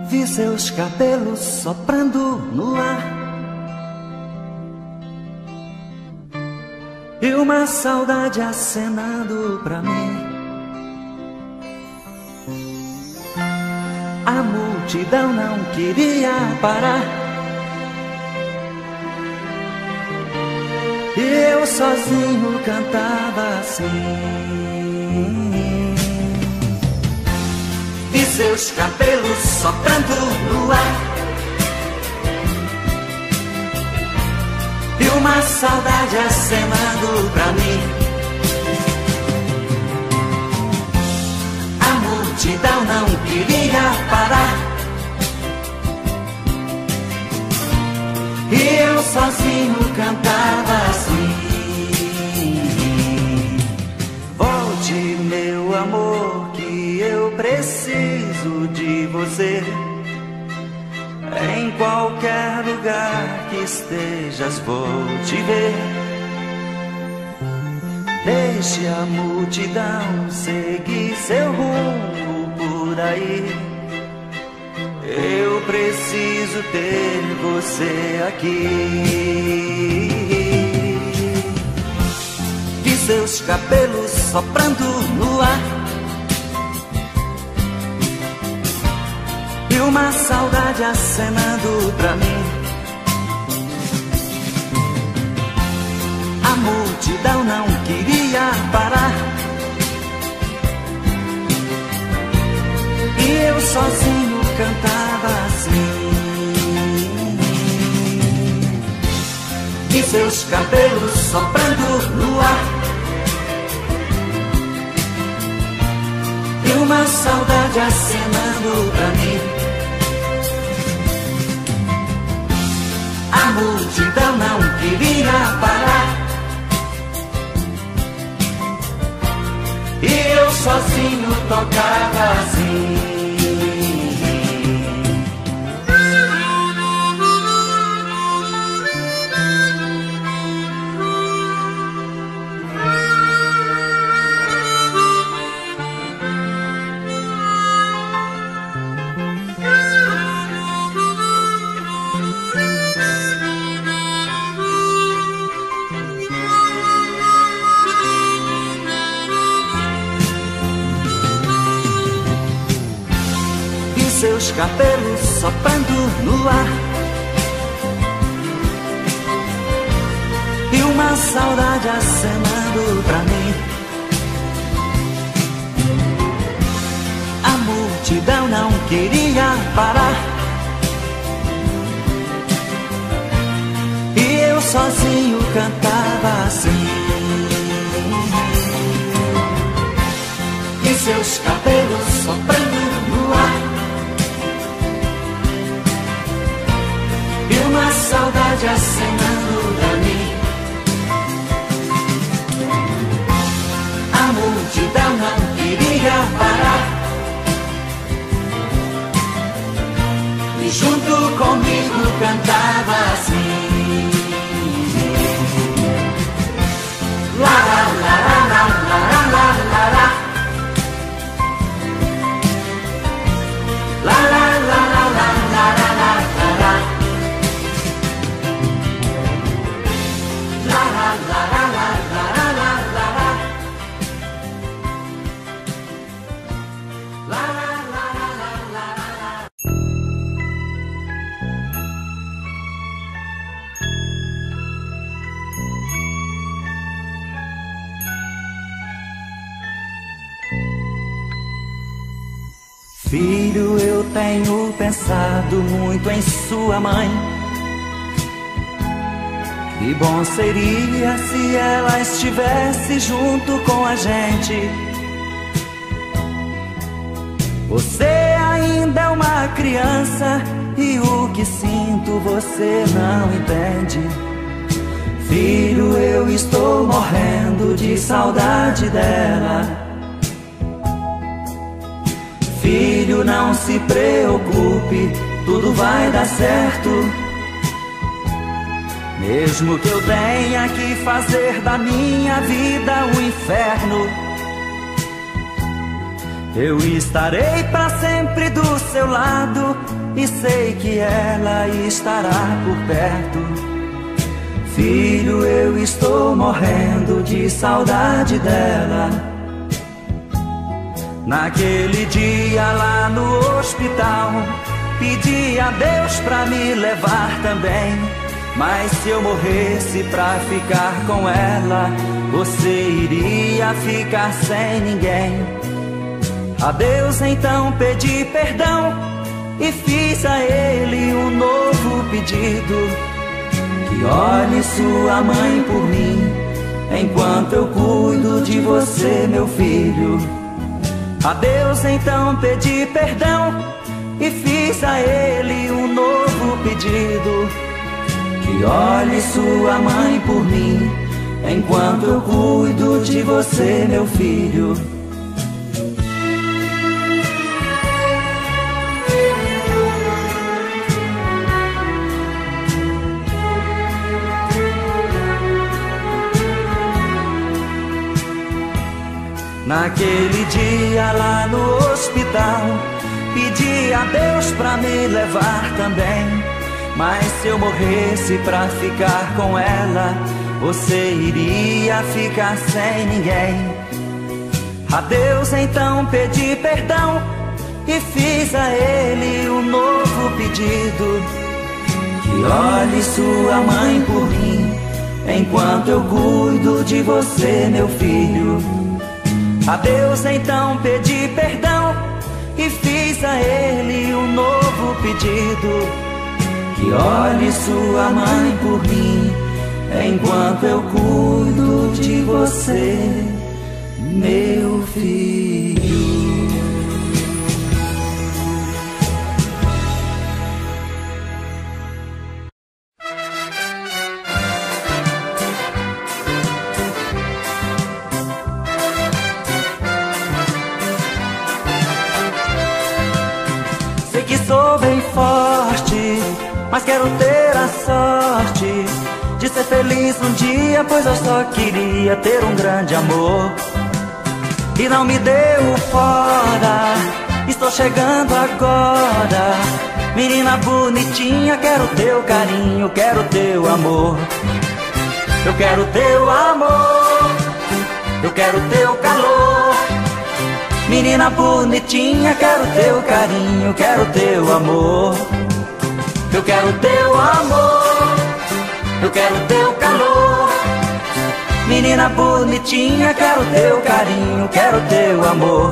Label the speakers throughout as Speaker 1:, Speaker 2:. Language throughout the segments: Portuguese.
Speaker 1: Vi seus cabelos soprando no ar e uma saudade acenando pra mim. A multidão não queria parar e eu sozinho cantava assim. Vi seus cabelos soprando no ar e uma saudade acenando pra mim. A multidão não queria parar e eu sozinho cantava assim. Volte, meu amor, que eu preciso de você. Em qualquer lugar que estejas vou te ver. Deixe a multidão seguir seu rumo por aí. Eu preciso ter você aqui. Vi seus cabelos soprando no ar e uma saudade acenando pra mim. A multidão não queria parar e eu sozinho cantava assim. E seus cabelos soprando no ar e uma saudade acenando pra mim. A multidão não queria parar e eu sozinho tocava assim. Seus cabelos soprando no ar e uma saudade acenando pra mim. A multidão não queria parar e eu sozinho cantava assim. E seus cabelos soprando no ar e uma saudade acenando pra mim. A multidão não queria parar e junto comigo cantava assim. La la la la la la la la la. La la la la la la la la la. Filho, eu tenho pensado muito em sua mãe. Que bom seria se ela estivesse junto com a gente. Você ainda é uma criança e o que sinto você não entende. Filho, eu estou morrendo de saudade dela. Filho, não se preocupe, tudo vai dar certo. Mesmo que eu tenha que fazer da minha vida um inferno, eu estarei pra sempre do seu lado, e sei que ela estará por perto. Filho, eu estou morrendo de saudade dela. Naquele dia lá no hospital, pedi a Deus pra me levar também. Mas se eu morresse pra ficar com ela, você iria ficar sem ninguém. A Deus então pedi perdão e fiz a Ele um novo pedido. Que olhe sua mãe por mim, enquanto eu cuido de você, meu filho. A Deus então pedi perdão e fiz a Ele um novo pedido. Que olhe sua mãe por mim, enquanto eu cuido de você, meu filho. Naquele dia lá no hospital, pedi a Deus pra me levar também. Mas se eu morresse pra ficar com ela, você iria ficar sem ninguém. A Deus então pedi perdão e fiz a Ele um novo pedido. Que olhe sua mãe por mim, enquanto eu cuido de você, meu filho. A Deus então pedi perdão e fiz a Ele um novo pedido. Que olhe sua mãe por mim, enquanto eu cuido de você, meu filho. Sei que sou bem forte, mas quero ter a sorte de ser feliz um dia, pois eu só queria ter um grande amor. E não me deu fora, estou chegando agora. Menina bonitinha, quero teu carinho, quero teu amor. Eu quero teu amor, eu quero teu calor. Menina bonitinha, quero teu carinho, quero teu amor. Eu quero teu amor, eu quero teu calor. Menina bonitinha, quero teu carinho, quero teu amor.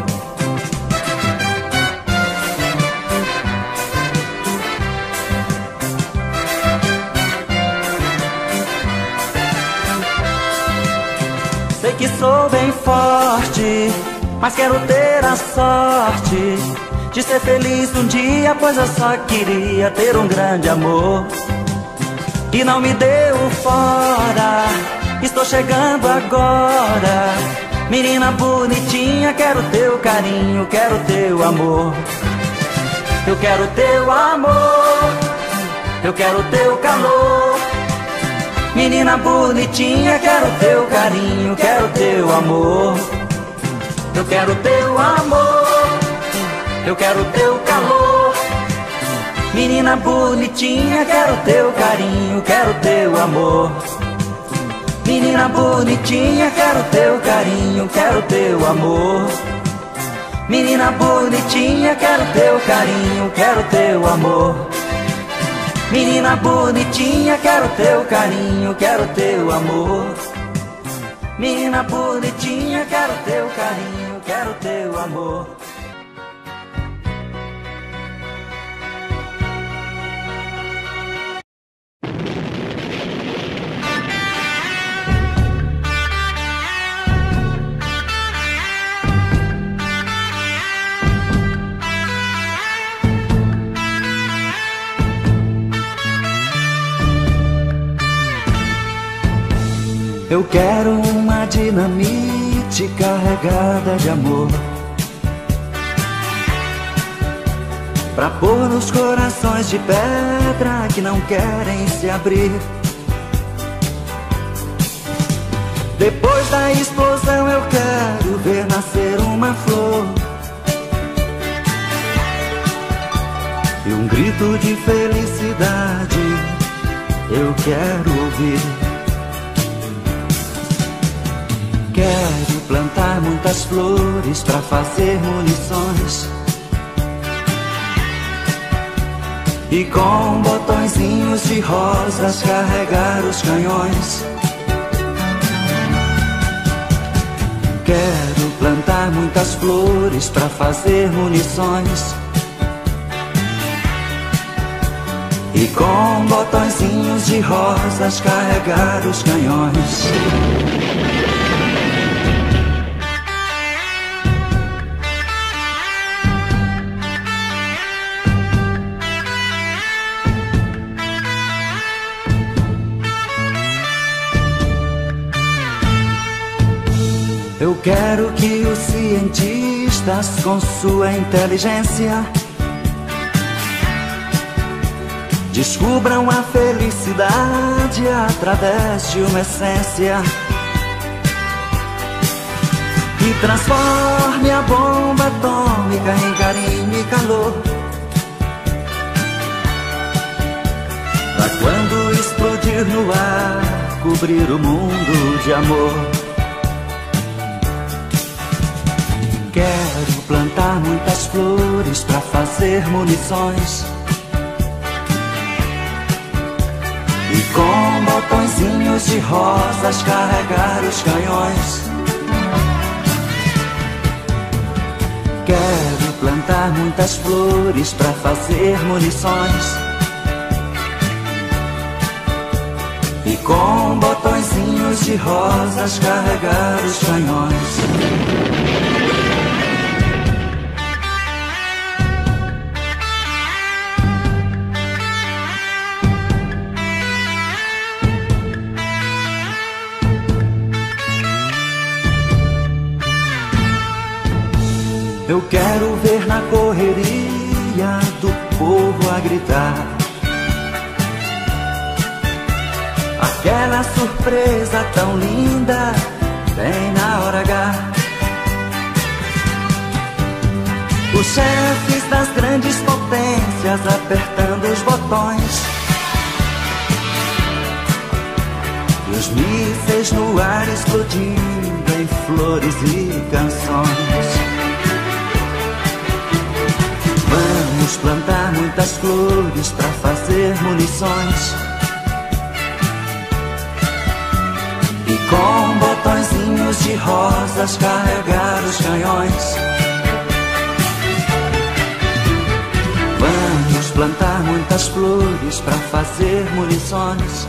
Speaker 1: Sei que sou bem forte, mas quero ter a sorte de ser feliz um dia, pois eu só queria ter um grande amor. E não me deu fora, estou chegando agora. Menina bonitinha, quero teu carinho, quero teu amor. Eu quero teu amor, eu quero teu calor. Menina bonitinha, quero teu carinho, quero teu amor. Eu quero teu amor, eu quero teu calor. Menina bonitinha, quero teu carinho, quero teu amor. Menina bonitinha, quero teu carinho, quero teu amor. Menina bonitinha, quero teu carinho, quero teu amor. Menina bonitinha, quero teu carinho, quero teu amor. Menina bonitinha, quero teu carinho, quero teu amor. Eu quero uma dinamite carregada de amor, pra pôr nos corações de pedra que não querem se abrir. Depois da explosão eu quero ver nascer uma flor, e um grito de felicidade eu quero ouvir. Quero plantar muitas flores pra fazer munições e com botõezinhos de rosas carregar os canhões. Quero plantar muitas flores pra fazer munições e com botõezinhos de rosas carregar os canhões. Eu quero que os cientistas, com sua inteligência, descubram a felicidade através de uma essência que transforme a bomba atômica em carinho e calor, pra quando explodir no ar, cobrir o mundo de amor. Quero plantar muitas flores pra fazer munições e com botõezinhos de rosas carregar os canhões. Quero plantar muitas flores pra fazer munições e com botõezinhos de rosas carregar os canhões. Eu quero ver na correria do povo a gritar aquela surpresa tão linda bem na hora H. Os chefes das grandes potências apertando os botões e os mísseis no ar explodindo em flores e canções. Vamos plantar muitas flores pra fazer munições e com botõezinhos de rosas carregar os canhões. Vamos plantar muitas flores pra fazer munições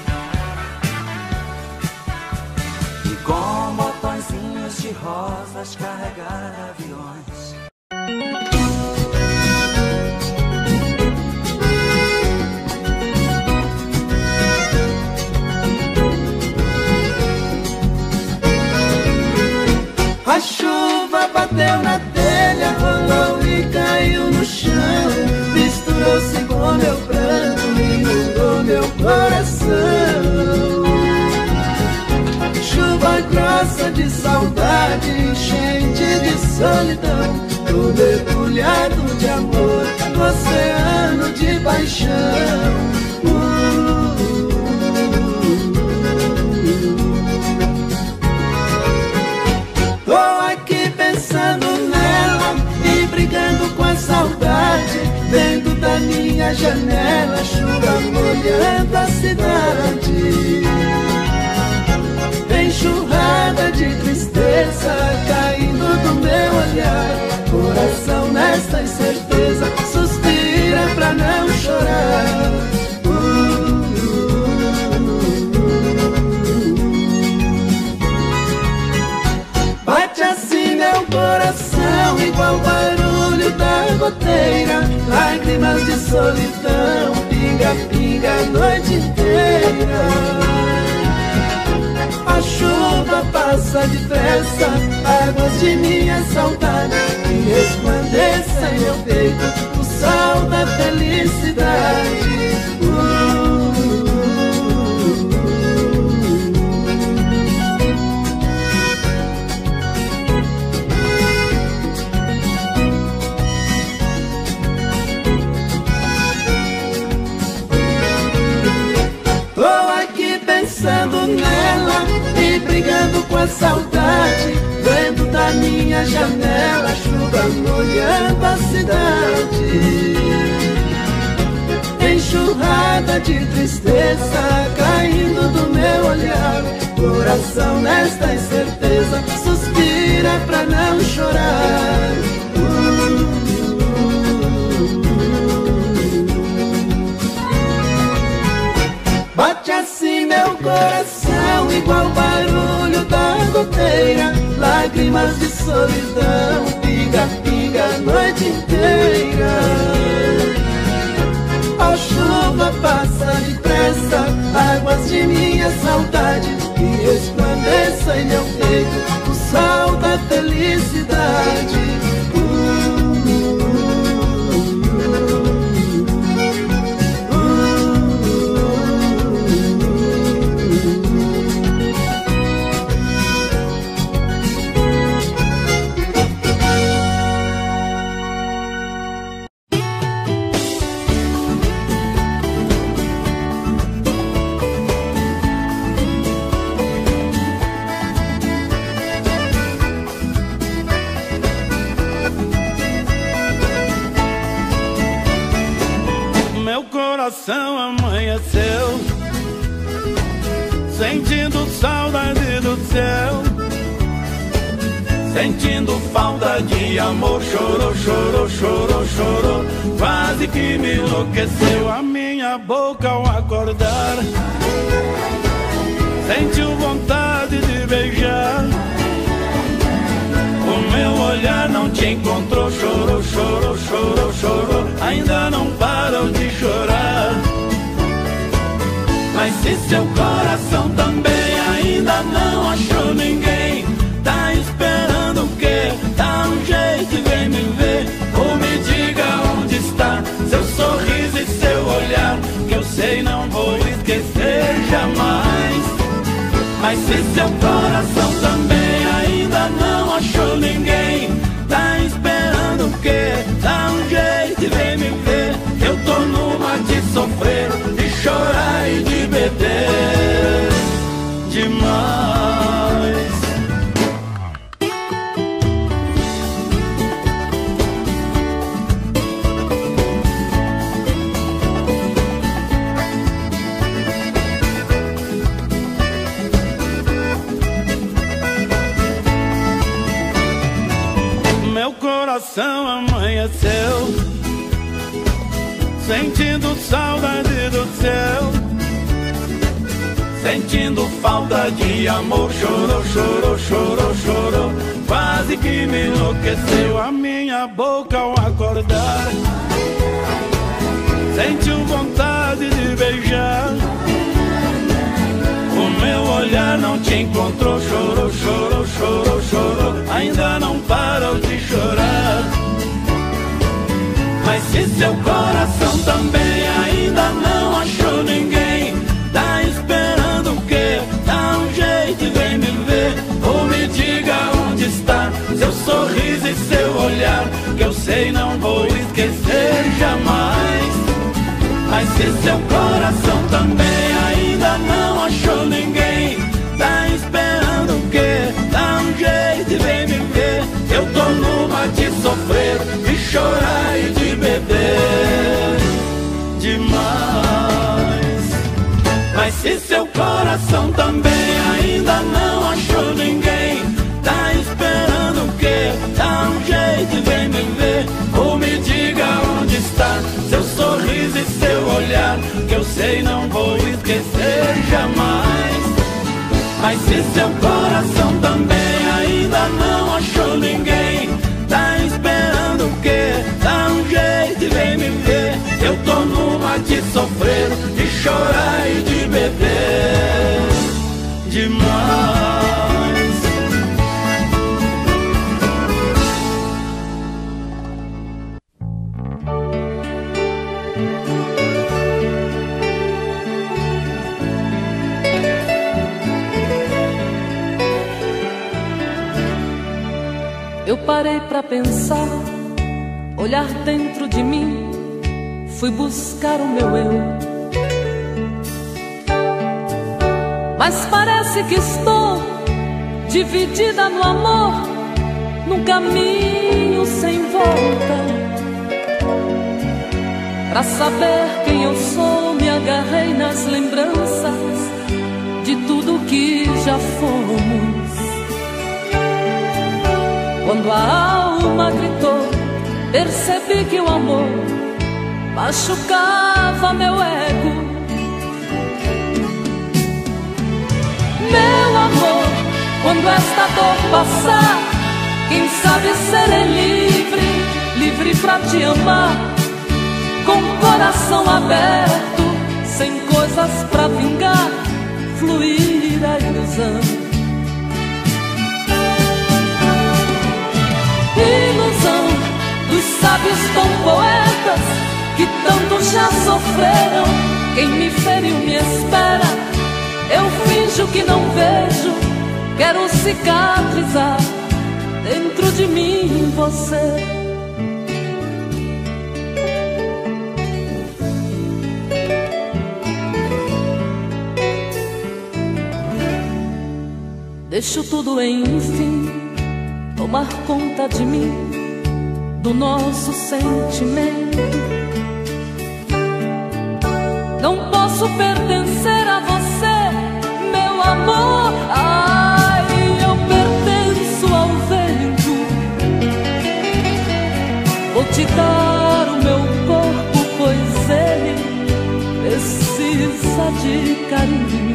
Speaker 1: e com botõezinhos de rosas carregar aviões.
Speaker 2: A chuva bateu na telha, rolou e caiu no chão, misturou-se com meu pranto, inundou meu coração. Chuva grossa de saudade, enchente de solidão, tô mergulhado de amor no oceano de paixão. Saudade, vendo da minha janela, chuva molhando a cidade. Tem enxurrada de tristeza caindo do meu olhar, coração nesta incerteza suspira pra não chorar. Bate assim meu coração igual barulho da goteira, lágrimas de solidão, pinga, pinga a noite inteira. A chuva passa depressa, águas de minha saudade, e resplandeça em meu peito o sol da felicidade. brigando com a saudade, vendo da minha janela, chuva molhando a cidade. Enxurrada de tristeza caindo do meu olhar, coração nesta incerteza suspira pra não chorar. Bate assim meu coração, igual barulho da goteira, lágrimas de solidão, pinga-pinga a noite inteira. A chuva passa depressa, águas de minha saudade, que resplandeça em meu peito o sol da felicidade.
Speaker 3: Coração amanheceu, sentindo saudade do céu, sentindo falta de amor. Chorou, chorou, chorou, chorou, quase que me enlouqueceu a minha boca ao acordar. Sentiu vontade de beijar, o meu olhar não te encontrou. Chorou, chorou, chorou, chorou, ainda não parou de chorar. Mas se seu coração também ainda não achou ninguém, tá esperando o quê? Dá um jeito e vem me ver, ou me diga onde está seu sorriso e seu olhar, que eu sei não vou esquecer jamais. Mas se seu coração também ainda não achou ninguém, tá esperando o quê? Dá um jeito e vem me ver, eu tô numa de sofrer, de chorar e de beber demais. Meu coração amanheceu, sentindo saudade do céu, sentindo falta de amor. Chorou, chorou, chorou, chorou, quase que me enlouqueceu a minha boca ao acordar. Sentiu vontade de beijar, o meu olhar não te encontrou. Chorou, chorou, chorou, chorou, ainda não parou de chorar. Mas se seu coração também ainda não achou ninguém, tá esperando o quê? Dá um jeito e vem me ver, ou me diga onde está seu sorriso e seu olhar, que eu sei não vou esquecer jamais. Mas se seu coração também ainda não achou ninguém, tá esperando o quê? Dá um jeito e vem me ver, eu tô numa de sofrer, de chorar e de beber demais. Mas se seu coração também ainda não achou ninguém, tá esperando o quê? Dá um jeito e vem me ver, ou me diga onde está seu sorriso e seu olhar, que eu sei não vou esquecer jamais. Mas se seu coração também ainda não achou ninguém, tá esperando o quê? Dá um jeito e vem me ver, eu tô numa de sofrer, de chorar e de beber demais.
Speaker 4: Eu parei pra pensar, olhar dentro de mim, fui buscar o meu eu. Mas parece que estou dividida no amor, num caminho sem volta. Pra saber quem eu sou, me agarrei nas lembranças de tudo que já fomos. Quando a alma gritou, percebi que o amor machucava meu ego. Meu amor, quando esta dor passar, quem sabe serei livre, livre pra te amar, com o coração aberto, sem coisas pra vingar, fluir a ilusão. Ilusão dos sábios tão poetas que tanto já sofreram. Quem me feriu me espera, eu finjo que não vejo, quero cicatrizar dentro de mim você. Deixo tudo enfim tomar conta de mim, do nosso sentimento. Não posso pertencer a você, meu amor. Ai, eu pertenço ao vento. Vou te dar o meu corpo, pois ele precisa de carinho.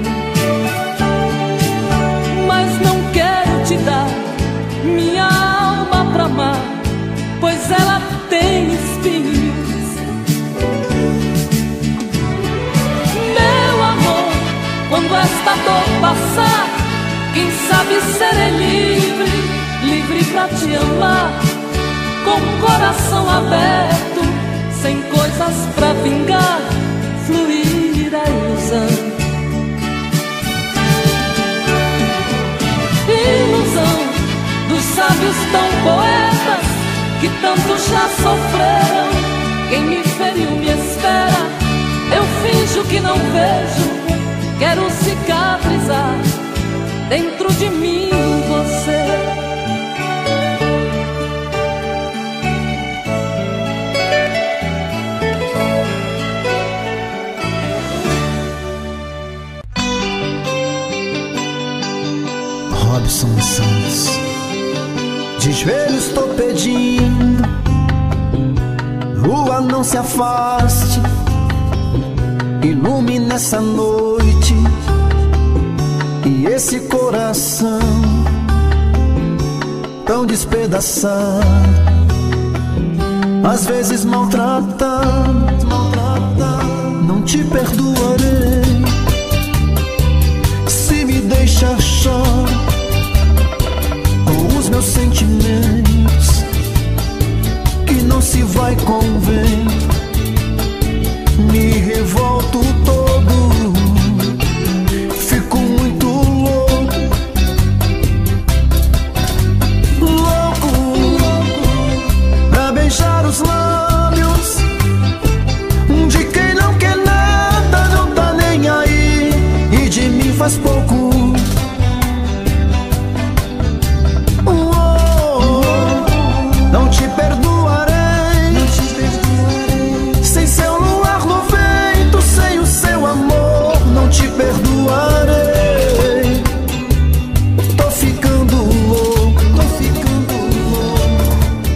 Speaker 4: Mas não quero te dar minha alma pra amar, pois ela tem espinhos. Meu amor, quando esta dor passar, quem sabe serei livre, livre pra te amar, com o coração aberto, sem coisas pra vingar, fluir a ilusão. Ilusão dos sábios tão poetas que tanto já sofreram. Quem me feriu me espera, eu finjo que não vejo, quero cicatrizar dentro de mim você.
Speaker 5: Robson Santos. De joelhos tô pedindo, lua não se afaste, ilumine essa noite e esse coração tão despedaçado, às vezes maltratado. Não te perdoarei se me deixar chorar com os meus sentimentos, que não se vai com o vento. Me revolto todo, fico muito louco, pra beijar os lábios de quem não quer nada, não tá nem aí, e de mim faz pouco. Não te perdoarei sem seu luar no vento, sem o seu amor. Não te perdoarei. Tô ficando louco, tô ficando louco.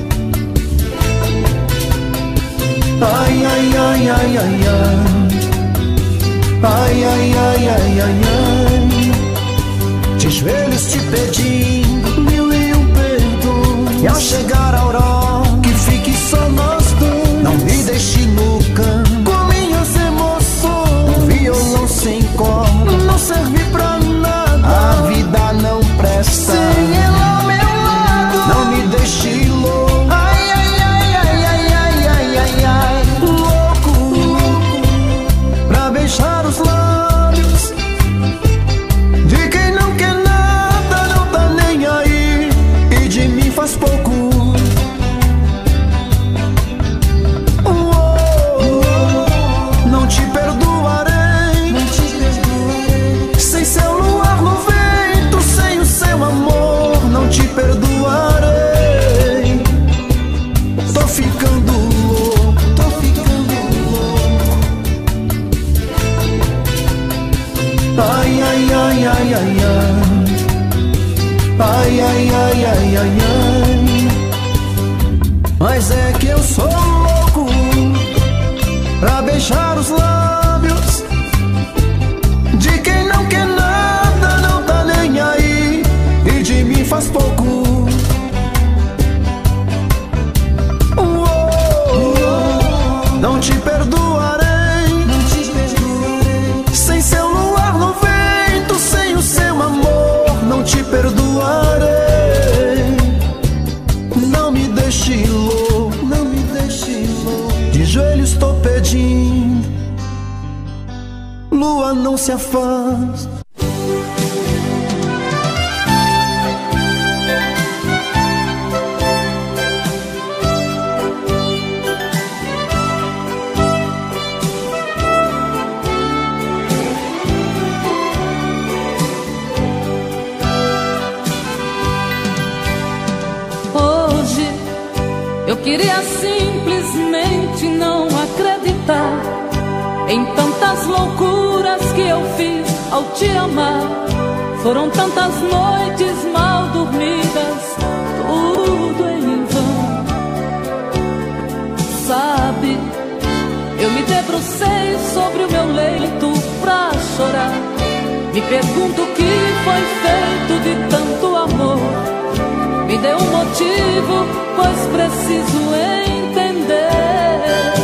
Speaker 5: Ai, ai, ai, ai, ai, ai. Ai, ai, ai, ai, ai, ai. De joelhos te pedindo mil e um perdões, e ao chegar a aurora que fique só nós dois. Não me deixe no canto com minhas emoções. O violão sem corda não serve pra nada, a vida não presta sem ela ao meu lado. Não me deixe louco. Ai, ai, ai, ai, ai, ai, ai, ai, ai. Louco, pra beijar os lábios de quem não quer nada, não tá nem aí, e de mim faz pouco. ai, ai, ai, ai. Ai, ai, ai, ai, ai, ai. Mas é que eu sou louco pra beijar os lábios de quem não quer nada, não tá nem aí, e de mim faz pouco. Não te perdoarei, sem seu luar no vento, sem o seu amor, não te perdoarei. Não me deixe louco, não me deixe louco, de joelhos tô pedindo, lua não se afasta.
Speaker 4: Eu queria simplesmente não acreditar em tantas loucuras que eu fiz ao te amar. Foram tantas noites mal dormidas, tudo em vão. Sabe, eu me debrucei sobre o meu leito pra chorar. Me pergunto o que foi feito de tanto amor. Me dê um motivo, pois preciso entender.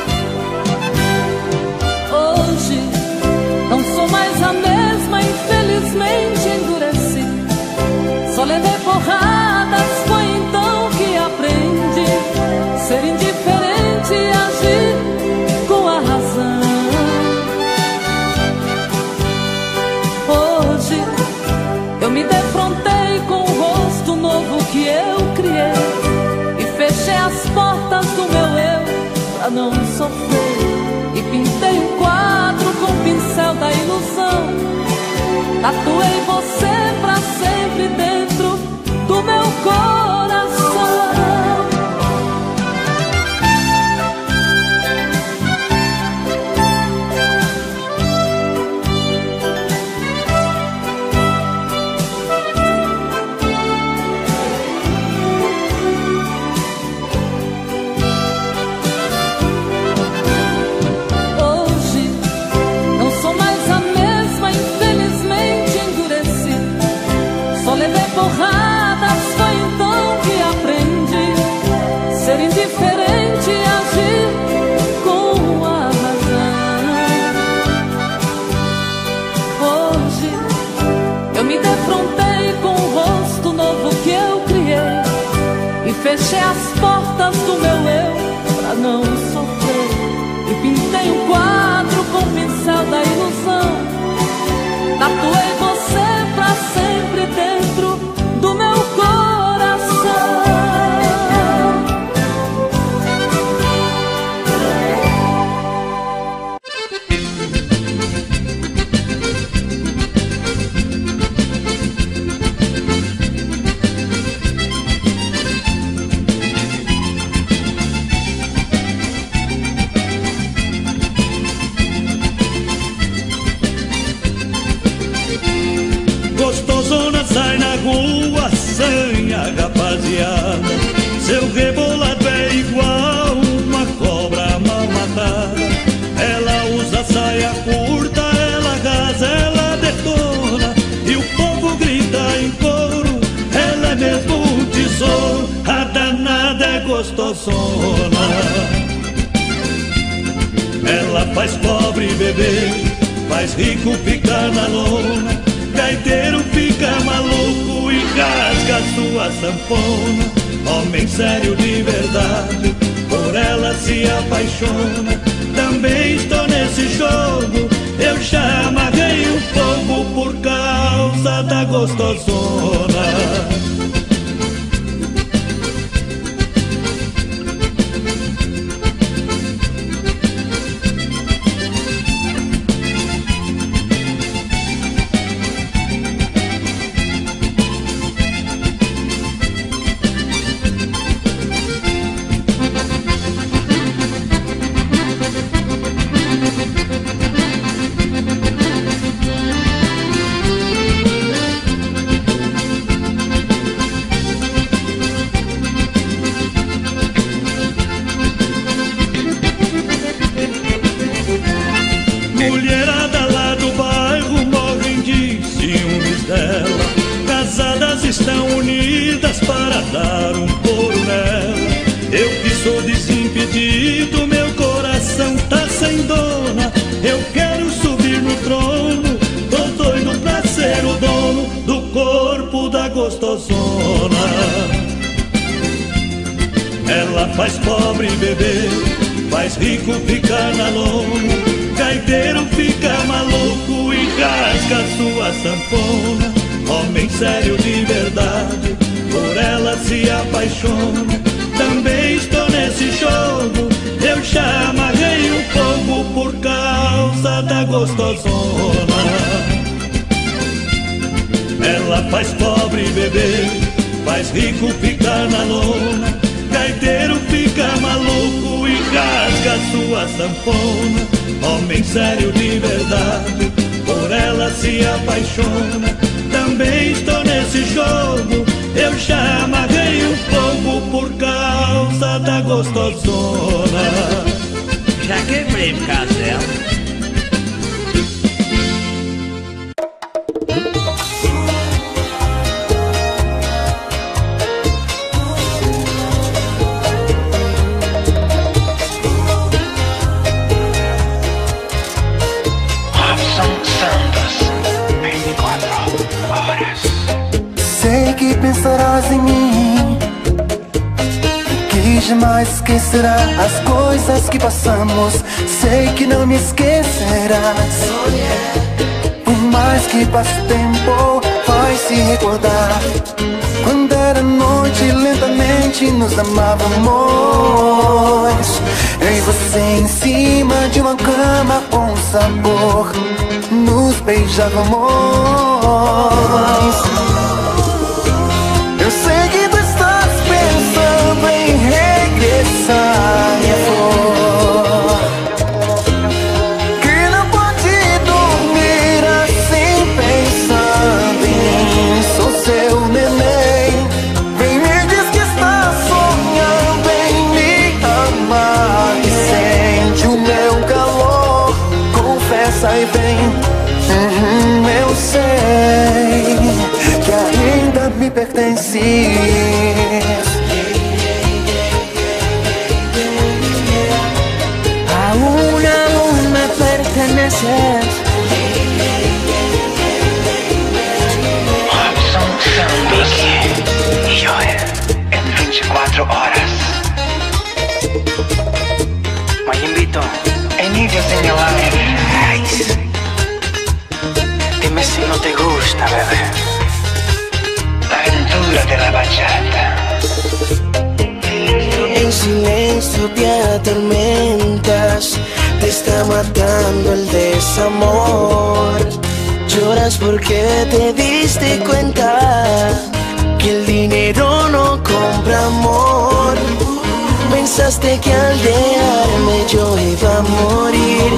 Speaker 4: Hoje não sou mais a mesma, infelizmente endureci. Só levei porradas, foi então que aprendi ser indiferente e agir com a razão. Hoje eu me defrontei com o rosto novo que eu criei e fechei as portas do meu eu pra não sofrer. E pintei um quadro com o pincel da ilusão. Tatuei você pra sempre dentro do meu coração. Porradas, foi então que aprendi ser indiferente e agir com a razão. Hoje eu me defrontei com o rosto novo que eu criei e fechei as portas do meu eu pra não sofrer. E pintei um quadro com o pincel da ilusão. Tatuei você pra sempre dentro do meu coração.
Speaker 3: Gostosona sai na rua, sanha rapaziada. Seu rebolado é igual uma cobra mal matada. Ela usa saia curta, ela arrasa, ela detona. E o povo grita em coro, ela é mesmo um tesouro. A danada é gostosona. Ela faz pobre beber, faz rico ficar na lona. Gaiteiro fica maluco e rasga sua sanfona. Homem sério de verdade, por ela se apaixona. Também estou nesse jogo, eu já amarrei o fogo por causa da gostosona. dar um couro nela. Eu que sou desimpedido, meu coração tá sem dona. Eu quero subir no trono, tô doido pra ser o dono do corpo da gostosona. Ela faz pobre beber, faz rico ficar na lona. Gaiteiro fica maluco e rasga sua sanfona. Homem sério de verdade, por ela se apaixona. Também estou nesse jogo, eu já amarrei o fogo por causa da gostosona. Ela faz pobre beber, faz rico ficar na lona. Gaiteiro fica maluco e rasga sua sanfona. Homem sério de verdade, por ela se apaixona. Também estou nesse jogo, eu já amarrei o fogo por causa da gostosona.
Speaker 6: Já quebrei por causa dela.
Speaker 5: Sei que pensarás em mim, que jamais esquecerá as coisas que passamos. Sei que não me esquecerás. Por mais que passe tempo, vai se recordar quando era noite e lentamente nos amávamos. Eu e você em cima de uma cama com sabor, nos beijávamos. Eu sei que tu estás pensando em regressar, minha flor, que não pode dormir assim pensando em mim. Sou seu neném, vem me diz que está sonhando em me amar, que sente o meu calor, confessa e vem. Eu sei que ainda me pertences.
Speaker 7: Aún me perteneces.
Speaker 8: Robson Sambique y Joel en 24 horas. Mayimbito, inicia señalar. Dime si no te gusta, bebé. La aventura de la bachata.
Speaker 7: En silencio te atormentas, te está matando el desamor. Lloras porque te diste cuenta que el dinero no compra amor. Pensaste que al dejarme yo iba a morir.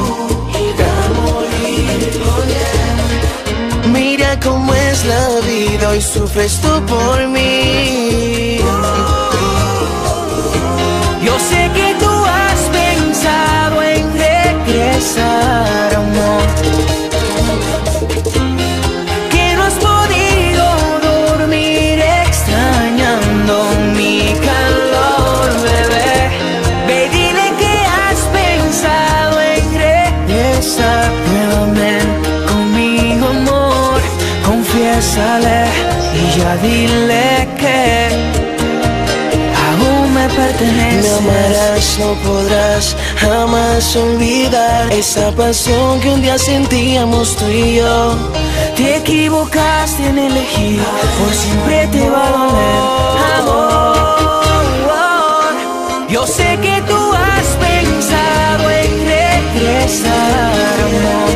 Speaker 7: Mira cómo es la vida, hoy sufres tú por mí. Yo sé que tú has pensado en regresar, amor, que no has podido dormir extrañando mi calor, bebé. Ve, dile que has pensado en regresar nuevamente conmigo, amor. Confiésale y ya dile que aún me perteneces. Me amarás, no podrás jamás olvidar esa pasión que un día sentíamos tú y yo. Te equivocaste en elegir, por siempre te va a doler, amor. Yo sé que tú has pensado en regresar, amor,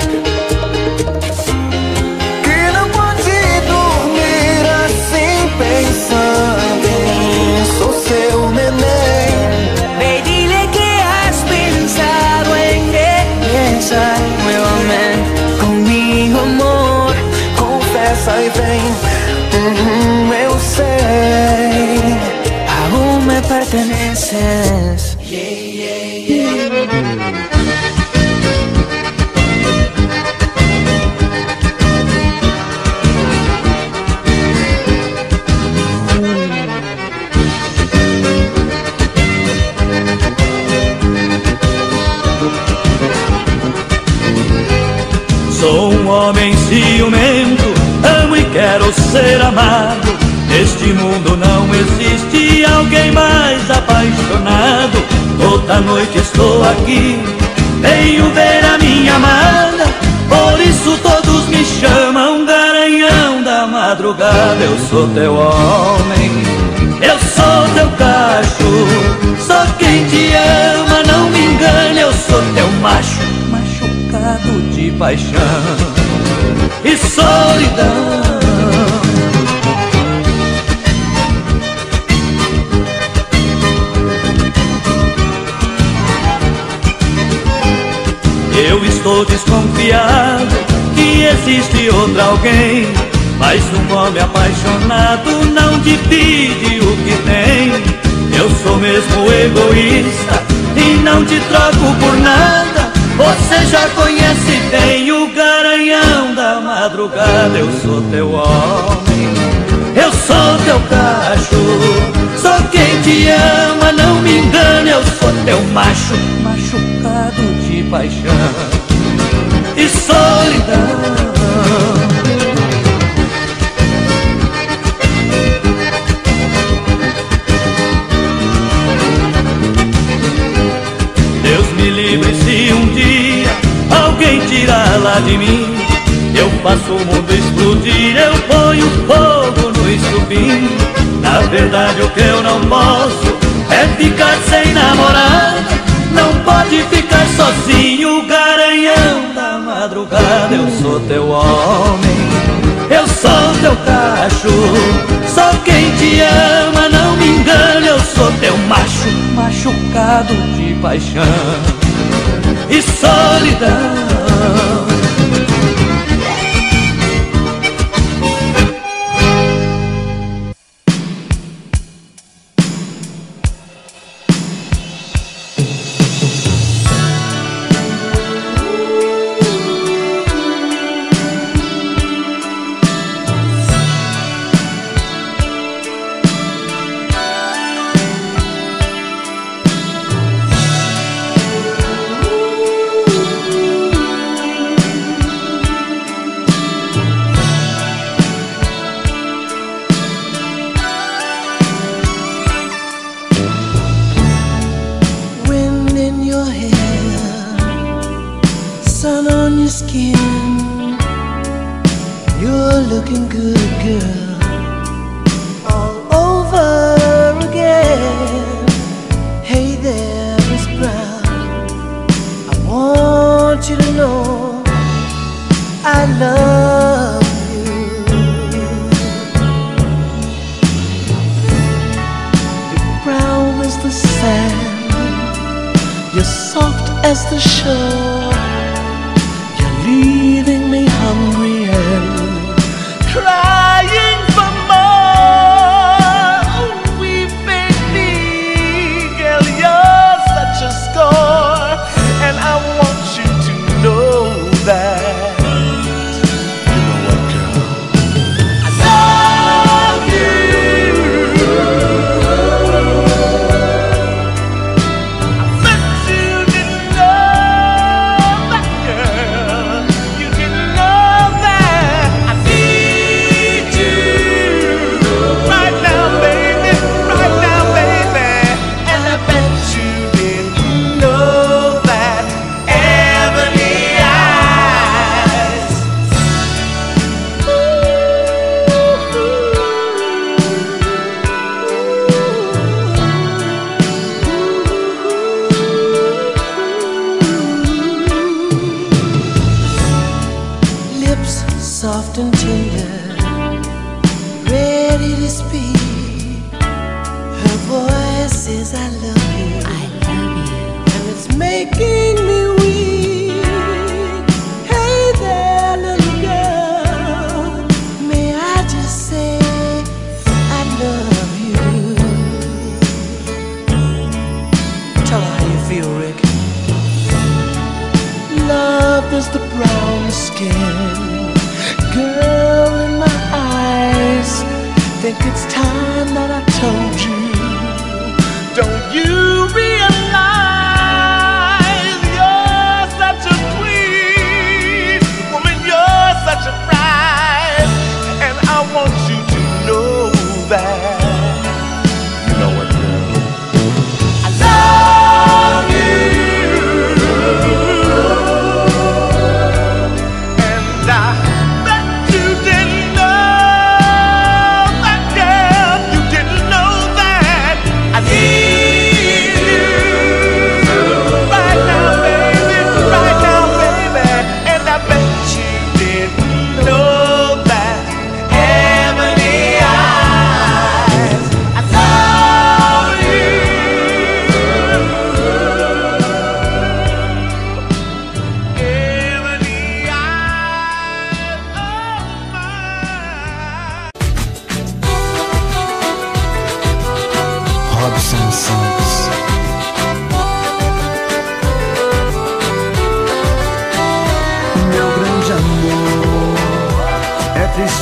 Speaker 5: pensando em mim, sou seu neném.
Speaker 7: Ve, dile que has pensado en regresar nuevamente conmigo, amor.
Speaker 5: Confessa e vem. Eu sei,
Speaker 7: aún me perteneces.
Speaker 1: Sou um homem ciumento, amo e quero ser amado. Neste mundo não existe alguém mais apaixonado. Toda noite estou aqui, venho ver a minha amada. Por isso todos me chamam Garanhão da madrugada. Eu sou teu homem, eu sou teu cacho. Só quem te ama, não me engane. Eu sou teu macho, machucado de paixão e solidão. Eu estou desconfiado que existe outra alguém, mas um homem apaixonado não divide o que tem. Eu sou mesmo egoísta e não te troco por nada. Você já conhece bem o Garanhão da madrugada. Eu sou teu homem, eu sou teu cacho. Só quem te ama, não me engane. Eu sou teu macho, machucado de paixão e solidão. Deus me livre se um dia alguém tirar lá de mim. Eu faço o mundo explodir, eu ponho fogo no estupim. Na verdade o que eu não posso é ficar sem namorada. Não pode ficar sozinho, Garanhão da madrugada. Eu sou teu homem, eu sou teu cacho. Só quem te ama, não me engane. Eu sou teu macho, machucado de paixão e solidão.
Speaker 2: Woman,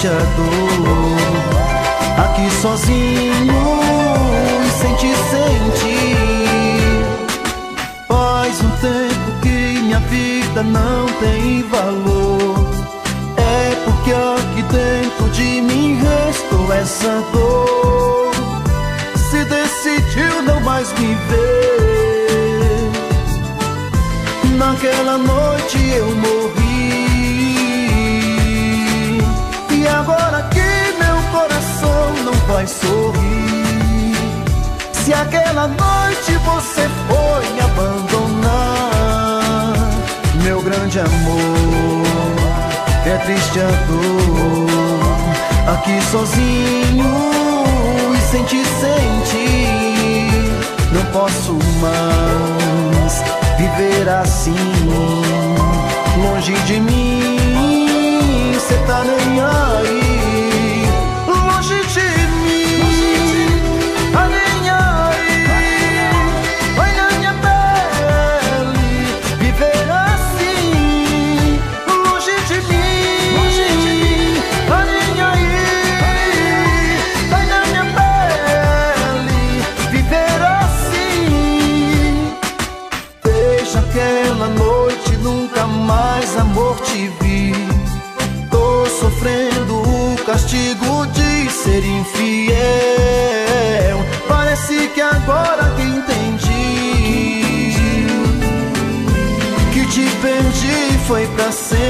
Speaker 5: triste a dor, aqui sozinho e sente. Faz um tempo que minha vida não tem valor, é porque aqui dentro de mim restou essa dor. Se decidiu não mais me ver, naquela noite eu morri, e agora que meu coração não vai sorrir. Se aquela noite você foi me abandonar, meu grande amor, é triste a dor, aqui sozinho e sente. Não posso mais viver assim, longe de mim, cê tá nem aí, longe de mim, tá nem aí, vai na minha pele, viver assim, longe de mim, tá nem aí, vai na minha pele, viver assim. Desde aquela noite nunca mais, amor, te vi. Tô sofrendo o castigo de ser infiel. Parece que agora que entendi que te perdi foi pra sempre.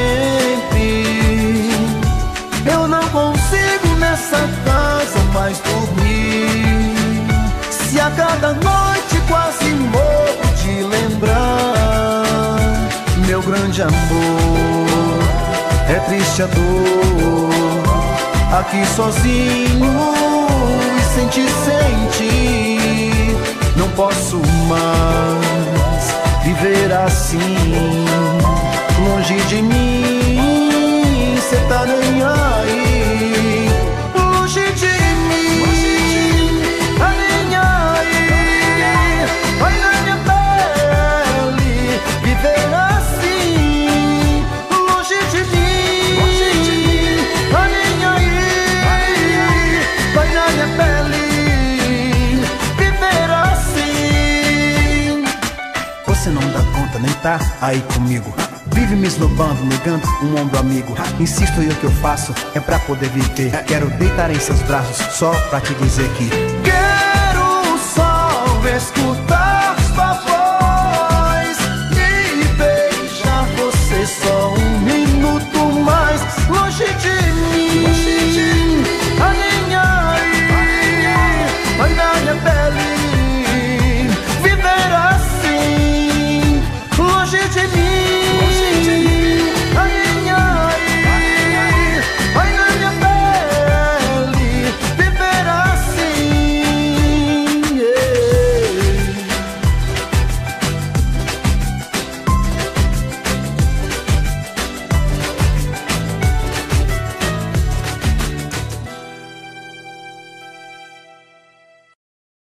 Speaker 5: Eu não consigo nessa casa mais dormir. Se a cada noite quase morro de lembrar, meu grande amor, é triste a dor, aqui sozinho e sente. Não posso mais viver assim, longe de mim, cê tá nem aí, longe de mim, tá nem aí, vai na minha pele, viver assim, longe de mim, tá nem aí, vai na minha pele, viver assim. Você não dá conta, nem tá aí comigo, vive me esnobando, negando um ombro amigo. Insisto, e o que eu faço é pra poder viver. Quero deitar em seus braços só pra te dizer que quero só escutar